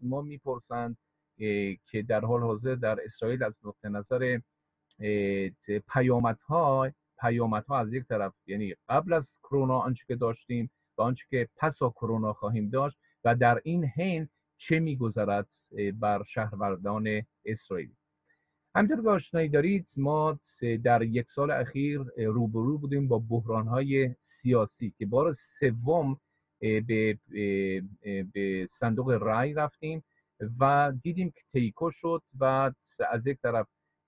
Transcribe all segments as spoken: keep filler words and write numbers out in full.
ما میپرسند که در حال حاضر در اسرائیل از نقطه نظر پیامدها پیامدها از یک طرف، یعنی قبل از کرونا آنچه که داشتیم و آنچه که پس از کرونا خواهیم داشت، و در این حین چه میگذرد بر شهروندان اسرائیلی. همونطور که آشنایی دارید ما در یک سال اخیر روبرو بودیم با بحران‌های سیاسی که بار سوم به به صندوق رای رفتیم و دیدیم که تیکو شد و از یک طرف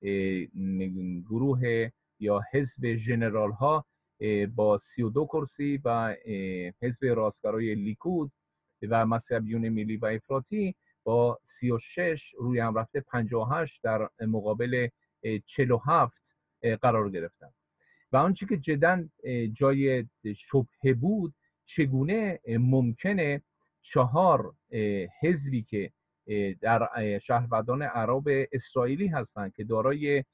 گروه یا حزب ژنرال ها با سی و دو کرسی و حزب راستگرای لیکود و مذهبیون ملی و افراطی با سی و شش روی هم رفته پنجاه و هشت در مقابل چهل و هفت قرار گرفتن. و آنچه که جداً جای شبهه بود، چگونه ممکنه چهار حزبی که در شهروندان عرب اسرائیلی هستند که دارای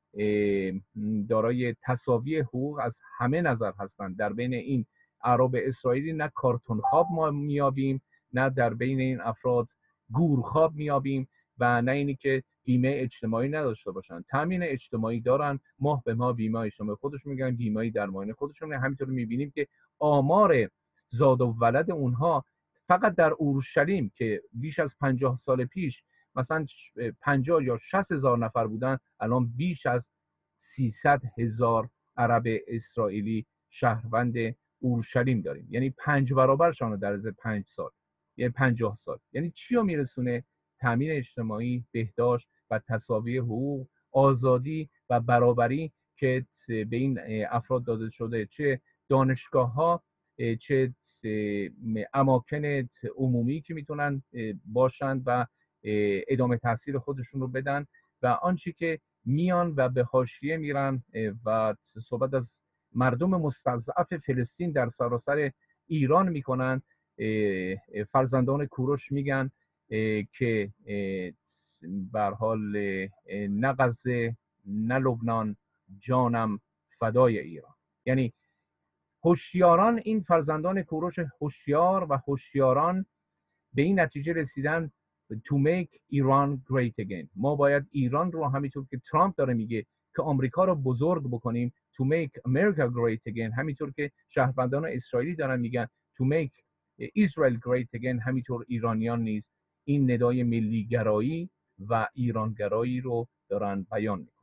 دارای تساوی حقوق از همه نظر هستند، در بین این عرب اسرائیلی نه کارتون خواب ما میابیم، نه در بین این افراد گورخواب میابیم، و نه اینی که بیمه اجتماعی نداشته باشن. تامین اجتماعی دارن، ماه به ماه بیمه اجتماعی خودشون میگن، بیمه درمانی خودشون. همینطور میبینیم که آمار زاد و ولد اونها فقط در اورشلیم که بیش از پنجاه سال پیش مثلا پنجاه یا شصت هزار نفر بودن، الان بیش از سیصد هزار عرب اسرائیلی شهروند اورشلیم داریم. یعنی پنج برابرشان در از پنج سال، یعنی پنجاه سال. یعنی چی رو میرسونه؟ تامین اجتماعی، بهداشت و تساوی حقوق، آزادی و برابری که به این افراد داده شده، چه دانشگاه ها، چه اماکن عمومی که میتونن باشند و ادامه تحصیل خودشون رو بدن، و آنچه که میان و به حاشیه میرن و صحبت از مردم مستضعف فلسطین در سراسر ایران میکنن. فرزندان کوروش میگن که به هر حال نه غزه نه لبنان، جانم فدای ایران. یعنی هوشیاران، این فرزندان کوروش هوشیار و هوشیاران به این نتیجه رسیدن to make Iran great again. ما باید ایران رو همینطور که ترامپ داره میگه که آمریکا رو بزرگ بکنیم، to make America great again، همینطور که شهروندان اسرائیلی دارن میگن to make Israel great again، همینطور ایرانیان نیز این ندای ملی گرایی و ایران گرایی رو دارن بیان میکنن.